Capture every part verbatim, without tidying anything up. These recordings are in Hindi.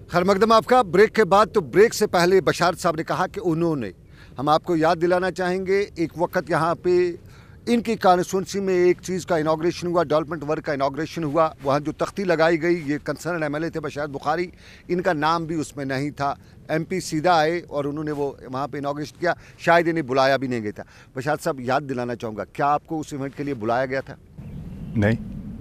खैर मकदम आपका। ब्रेक के बाद, तो ब्रेक से पहले बशारत साहब ने कहा कि उन्होंने, हम आपको याद दिलाना चाहेंगे, एक वक्त यहाँ पे इनकी कॉन्स्टिट्यूंसी में एक चीज़ का इनाग्रेशन हुआ, डेवलपमेंट वर्क का इनाग्रेशन हुआ। वहाँ जो तख्ती लगाई गई, ये कंसर्न एमएलए थे बशारत बुखारी, इनका नाम भी उसमें नहीं था। एमपी सीधा आए और उन्होंने वो वहाँ पे इनाग्रेशन किया, शायद इन्हें बुलाया भी नहीं गया था। बशारत साहब, याद दिलाना चाहूँगा, क्या आपको उस इवेंट के लिए बुलाया गया था? नहीं।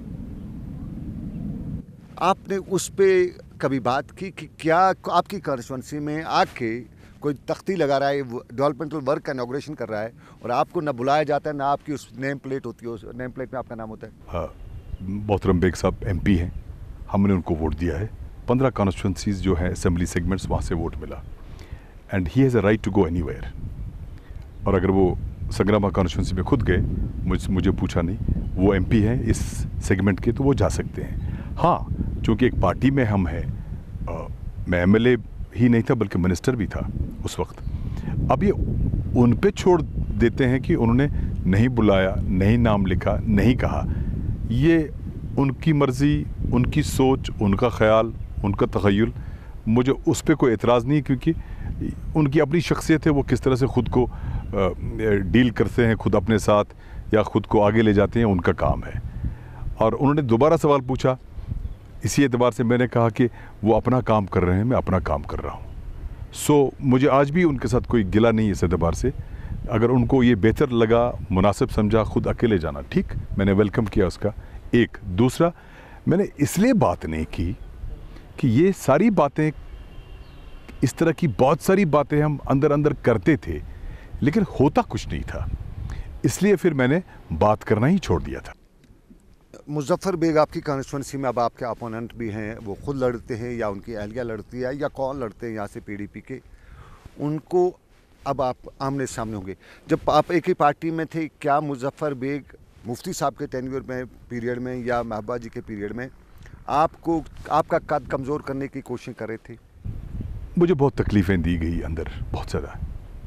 आपने उस पर कभी बात की कि क्या आपकी कॉन्स्टिट्यूंसी में आके कोई तख्ती लगा रहा है, डेवलपमेंटल वर्क का इनाग्रेशन कर रहा है, और आपको ना बुलाया जाता है, ना आपकी उस नेम प्लेट होती है, उस नेम प्लेट में आपका नाम होता है? हाँ, मोहतरम बेग साहब एमपी हैं, हमने उनको वोट दिया है। पंद्रह कॉन्स्टिट्यूंसीज जो हैं, असेंबली सेगमेंट्स, वहाँ से वोट मिला, and he has a right to go anywhere. और अगर वो संग्रामा कॉन्स्टिट्यूंसी में खुद गए, मुझ मुझे पूछा नहीं, वो एमपी हैं इस सेगमेंट के, तो वो जा सकते हैं। हाँ, चूँकि एक पार्टी में हम हैं, मैं एमएलए ही नहीं था बल्कि मिनिस्टर भी था उस वक्त। अब ये उन पे छोड़ देते हैं कि उन्होंने नहीं बुलाया, नहीं नाम लिखा, नहीं कहा। ये उनकी मर्ज़ी, उनकी सोच, उनका ख्याल, उनका तख़य्युल। मुझे उस पर कोई एतराज़ नहीं, क्योंकि उनकी अपनी शख्सियत है, वो किस तरह से ख़ुद को डील करते हैं खुद अपने साथ, या ख़ुद को आगे ले जाते हैं, उनका काम है। और उन्होंने दोबारा सवाल पूछा, इसी एतबार से मैंने कहा कि वो अपना काम कर रहे हैं, मैं अपना काम कर रहा हूँ। सो so, मुझे आज भी उनके साथ कोई गिला नहीं इस एतबार से। अगर उनको ये बेहतर लगा, मुनासिब समझा खुद अकेले जाना, ठीक, मैंने वेलकम किया उसका। एक दूसरा, मैंने इसलिए बात नहीं की कि ये सारी बातें, इस तरह की बहुत सारी बातें हम अंदर अंदर करते थे, लेकिन होता कुछ नहीं था, इसलिए फिर मैंने बात करना ही छोड़ दिया था। मुजफ्फर बेग आपकी कॉन्स्टिट्यूंसी में अब आपके अपोनेंट भी हैं, वो खुद लड़ते हैं या उनकी अहलिया लड़ती है या कौन लड़ते हैं यहाँ से पीडीपी के, उनको अब आप आमने सामने होंगे। जब आप एक ही पार्टी में थे, क्या मुजफ्फर बेग मुफ्ती साहब के टेन्योर में पीरियड में या महबूबा जी के पीरियड में आपको आपका कद कमज़ोर करने की कोशिश कर रहे थे? मुझे बहुत तकलीफ़ें दी गई अंदर, बहुत ज़्यादा।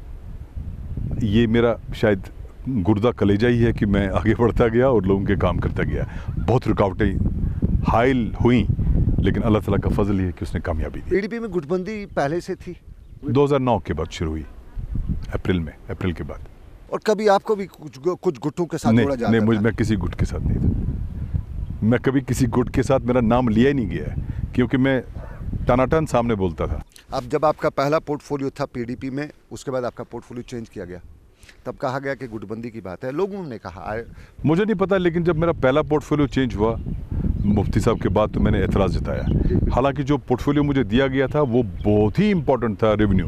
ये मेरा शायद गुर्दा कलेजा ही है कि मैं आगे बढ़ता गया और लोगों के काम करता गया। बहुत रुकावटें हाइल हुई, लेकिन अल्लाह ताला का फजल ही है कि उसने कामयाबी दी। पीडीपी में गुटबंदी पहले से थी? दो हज़ार नौ के बाद शुरू हुई, अप्रैल में, अप्रैल के बाद। और कभी आपको भी कुछ कुछ गुटों के साथ जोड़ा जाता नहीं, मुझे था? मैं किसी गुट के साथ नहीं था। मैं कभी किसी गुट के साथ, मेरा नाम लिया ही नहीं गया है, क्योंकि मैं टनाटन सामने बोलता था। अब जब आपका पहला पोर्टफोलियो था पीडीपी में, उसके बाद आपका पोर्टफोलियो चेंज किया गया, तब कहा गया कि गुटबंदी की बात है, लोगों ने कहा। मुझे नहीं पता, लेकिन जब मेरा पहला पोर्टफोलियो चेंज हुआ मुफ्ती साहब के बाद, तो मैंने एतराज़ जताया। हालांकि जो पोर्टफोलियो मुझे दिया गया था वो बहुत ही इम्पोर्टेंट था, रेवेन्यू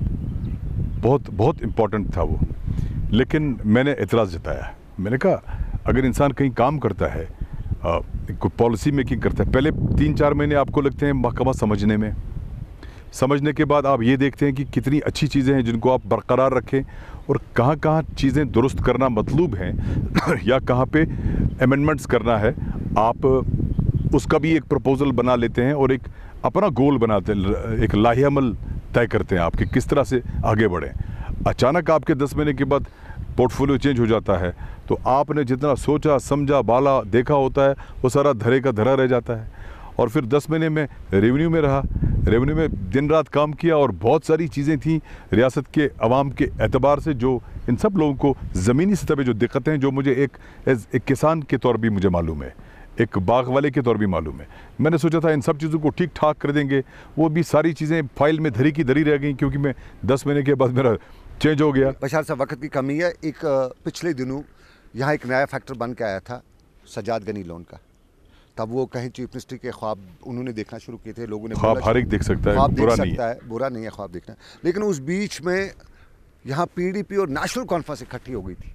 बहुत बहुत इम्पोर्टेंट था वो, लेकिन मैंने एतराज़ जताया। मैंने कहा अगर इंसान कहीं काम करता है, कोई पॉलिसी मेकिंग करता है, पहले तीन चार महीने आपको लगते हैं महकमा समझने में, समझने के बाद आप ये देखते हैं कि कितनी अच्छी चीज़ें हैं जिनको आप बरकरार रखें, और कहाँ कहाँ चीज़ें दुरुस्त करना मतलूब हैं या कहाँ पे अमेंडमेंट्स करना है, आप उसका भी एक प्रपोज़ल बना लेते हैं और एक अपना गोल बनाते हैं, एक लाहिअमल तय करते हैं आप कि किस तरह से आगे बढ़ें। अचानक आपके दस महीने के बाद पोर्टफोलियो चेंज हो जाता है, तो आपने जितना सोचा समझा बाला देखा होता है वो सारा धरे का धरा रह जाता है। और फिर दस महीने में रेवेन्यू में रहा, रेवेन्यू में दिन रात काम किया, और बहुत सारी चीज़ें थी रियासत के अवाम के एतबार से, जो इन सब लोगों को ज़मीनी सतह पे जो दिक्कतें हैं, जो मुझे एक एज एक किसान के तौर भी मुझे मालूम है, एक बाग वाले के तौर भी मालूम है। मैंने सोचा था इन सब चीज़ों को ठीक ठाक कर देंगे, वो भी सारी चीज़ें फाइल में धरी की धरी रह गई, क्योंकि मैं दस महीने के बाद मेरा चेंज हो गया। बशारत साहब, वक्त की कमी है। एक पिछले दिनों यहाँ एक नया फैक्टर बन के आया था, सजाद गनी लोन का। तब वो कहीं चीफ मिनिस्टर के ख्वाब उन्होंने देखना शुरू किए थे, लोगों ने ख्वाब हर एक देख सकता है, बुरा नहीं है, बुरा नहीं है ख्वाब देखना। लेकिन उस बीच में यहाँ पीडीपी और नेशनल कॉन्फ्रेंस इकट्ठी हो गई थी।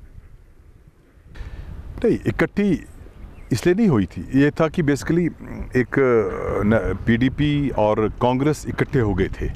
नहीं, इकट्ठी इसलिए नहीं हुई थी, ये था कि बेसिकली एक पीडीपी और कांग्रेस इकट्ठे हो गए थे,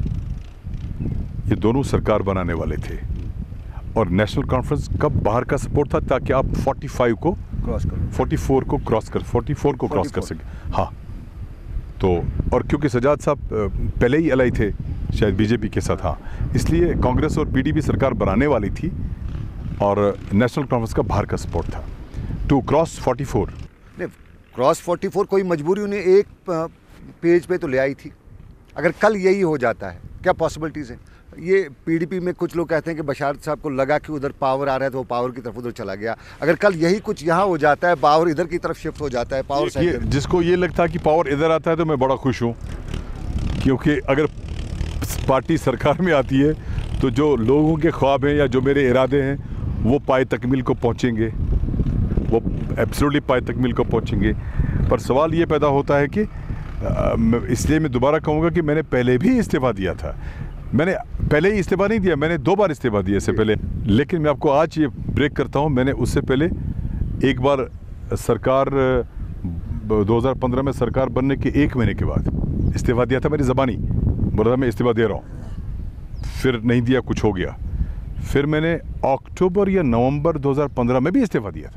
ये दोनों सरकार बनाने वाले थे, और नेशनल कॉन्फ्रेंस का बाहर का सपोर्ट था ताकि आप पैंतालीस को क्रॉस कर चौवालीस को क्रॉस कर चौवालीस को क्रॉस कर सके। हाँ, तो और क्योंकि सजाद साहब पहले ही अलाई थे शायद बीजेपी के साथ, हाँ, इसलिए कांग्रेस और पीडीपी सरकार बनाने वाली थी और नेशनल कॉन्फ्रेंस का बाहर का सपोर्ट था टू क्रॉस चौवालीस। नहीं, क्रॉस चौवालीस कोई मजबूरी उन्हें एक पेज पे तो ले आई थी। अगर कल यही हो जाता है, क्या पॉसिबिलिटीज़ हैं? ये पीडीपी में कुछ लोग कहते हैं कि बशार साहब को लगा कि उधर पावर आ रहा है तो वो पावर की तरफ उधर चला गया। अगर कल यही कुछ यहाँ हो जाता है, पावर इधर की तरफ शिफ्ट हो जाता है, पावर ये, जिसको ये लगता है कि पावर इधर आता है तो मैं बड़ा खुश हूँ, क्योंकि अगर पार्टी सरकार में आती है तो जो लोगों के ख्वाब हैं या जो मेरे इरादे हैं वो पाए तकमील को पहुँचेंगे, वो एब्सोल्युटली पाए तकमील को पहुँचेंगे। पर सवाल ये पैदा होता है कि इसलिए मैं दोबारा कहूँगा कि मैंने पहले भी इस्तीफ़ा दिया था। मैंने पहले ही इस्तीफ़ा नहीं दिया, मैंने दो बार इस्तीफ़ा दिया इससे पहले। लेकिन मैं आपको आज ये ब्रेक करता हूँ, मैंने उससे पहले एक बार सरकार दो हज़ार पंद्रह में सरकार बनने के एक महीने के बाद इस्तीफ़ा दिया था। मेरी ज़बानी बोला था मैं इस्तीफ़ा दे रहा हूँ, फिर नहीं दिया, कुछ हो गया। फिर मैंने अक्टूबर या नवंबर दो हज़ार पंद्रह में भी इस्तीफ़ा दिया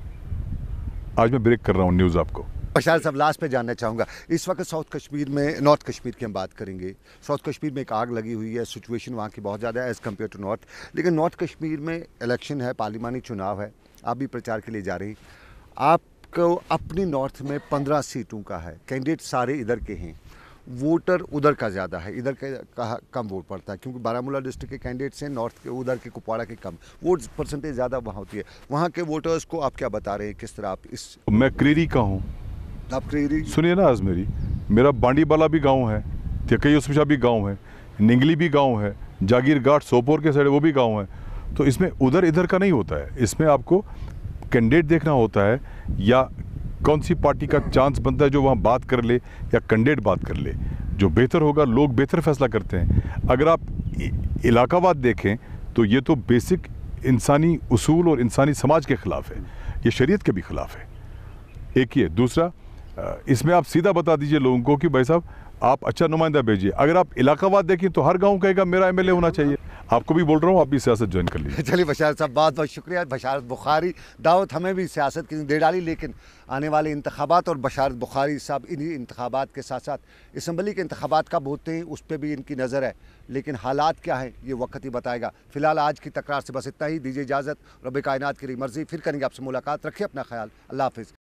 था। आज मैं ब्रेक कर रहा हूँ न्यूज़ आपको। बशार साहब, लास्ट पे जानना चाहूँगा, इस वक्त साउथ कश्मीर में, नॉर्थ कश्मीर की हम बात करेंगे, साउथ कश्मीर में एक आग लगी हुई है, सिचुएशन वहाँ की बहुत ज़्यादा है एज़ कम्पेयर टू नॉर्थ। लेकिन नॉर्थ कश्मीर में इलेक्शन है, पार्लिमानी चुनाव है, आप भी प्रचार के लिए जा रही। आपको अपनी नॉर्थ में पंद्रह सीटों का है, कैंडिडेट सारे इधर के हैं, वोटर उधर का ज़्यादा है, इधर के का कम वोट पड़ता है, क्योंकि बारामूला डिस्ट्रिक्ट के कैंडिडेट्स हैं, नॉर्थ के उधर के कुपवाड़ा के कम वोट परसेंटेज ज़्यादा वहाँ होती है। वहाँ के वोटर्स को आप क्या बता रहे हैं, किस तरह आप इस? मैं क्रीरी का हूँ, आप क्रीरी सुनिए ना। आज मेरी मेरा बांडीबाला भी गांव है, तिकई उसमें भी गांव है, निंगली भी गांव है, जागीर घाट सोपोर के साइड वो भी गांव है। तो इसमें उधर इधर का नहीं होता है, इसमें आपको कैंडिडेट देखना होता है या कौन सी पार्टी का चांस बनता है जो वहाँ बात कर ले या कैंडिडेट बात कर ले। जो बेहतर होगा, लोग बेहतर फैसला करते हैं। अगर आप इलाकावाद देखें तो ये तो बेसिक इंसानी उसूल और इंसानी समाज के ख़िलाफ़ है, ये शरीयत के भी ख़िलाफ़ है। एक ये, दूसरा इसमें आप सीधा बता दीजिए लोगों को कि भाई साहब आप अच्छा नुमाइंदा भेजिए। अगर आप इलाकावाद देखें तो हर गांव कहेगा मेरा एमएलए होना चाहिए। आपको भी बोल रहा हूँ, आप भी सियासत ज्वाइन कर लीजिए। चलिए बशार साहब, बहुत बहुत शुक्रिया। बशारत बुखारी दावत हमें भी सियासत की दे डाली, लेकिन आने वाले इंतखाबात और बशारत बुखारी साहब इन्हीं इंतखाबात के साथ साथ इसम्बली के इंतखाबात कब होते हैं उस पर भी इनकी नज़र है। लेकिन हालात क्या है ये वक्त ही बताएगा। फिलहाल आज की तकरार से बस इतना ही, दीजिए इजाज़त। रब कायनात की मर्ज़ी, फिर करेंगे आपसे मुलाकात। रखिए अपना ख्याल, अल्लाह हाफ़िज़।